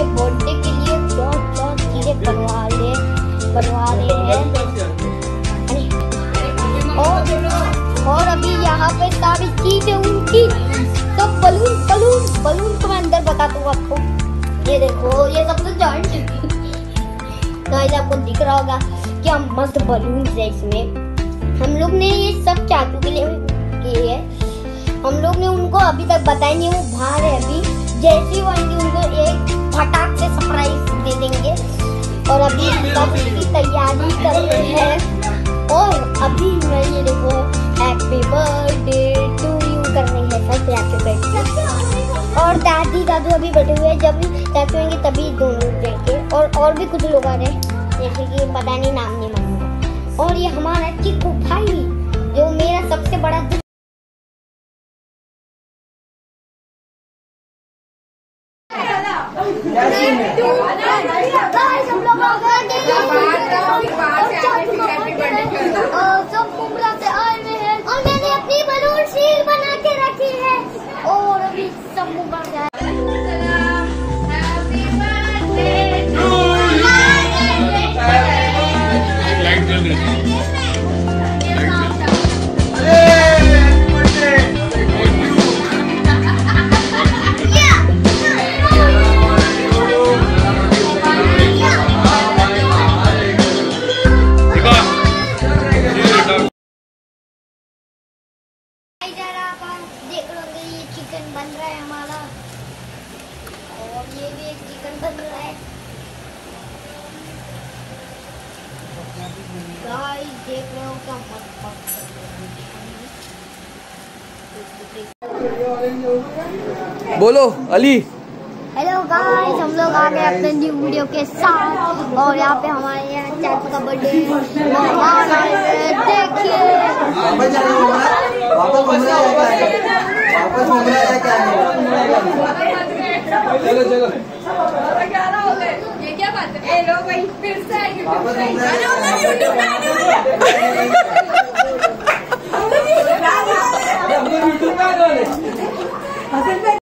Birthday के लिए बहुत चीजें बनवा रहे हैं। और अभी यहाँ पे सारी चीजें उनकी तो बलून तो मैं अंदर बताता हूँ आपको। ये देखो, ये सब तो जॉइंट गाइस आपको दिख रहा होगा क्या मस्त बलून है इसमें। हम लोग ने ये सब चाचू के लिए किए है। हम लोग ने उनको अभी तक बताया नहीं, वो बाहर है अभी। जैसे वो आएंगे उनको एक फटाक से सरप्राइज दे देंगे। और अभी सब उसकी तैयारी कर रहे हैं। और अभी मैं ये देखो हैप्पी बर्थडे टू यू कर रहे हैं सब हैप्पी बर्थडे। और दादी दादू अभी बैठे हुए हैं, जब चाचू आएंगे तभी दोनों जाएंगे। और भी कुछ लोग आ रहे हैं, जैसे कि पता नहीं, नाम नहीं मालूम। और ये हमारा चिकू भाई जो मेरा सबसे बड़ा सब कुमरा से आए हुए हैं और मैंने अपनी बलून शील बना के रखी है। और अभी सब मुबारक बन रहा है हमारा। और ये भी एक चिकन बन रहा है। गाइस देख रहे हो क्या मस्त। बोलो अली। हेलो गाइस, हम लोग आ गए अपने न्यू वीडियो के साथ। और यहाँ पे हमारे यहाँ चाचू का बर्थडे देखिए। चलो चलो, ये क्या बात है? ए लो भाई, फिर से आएंगे।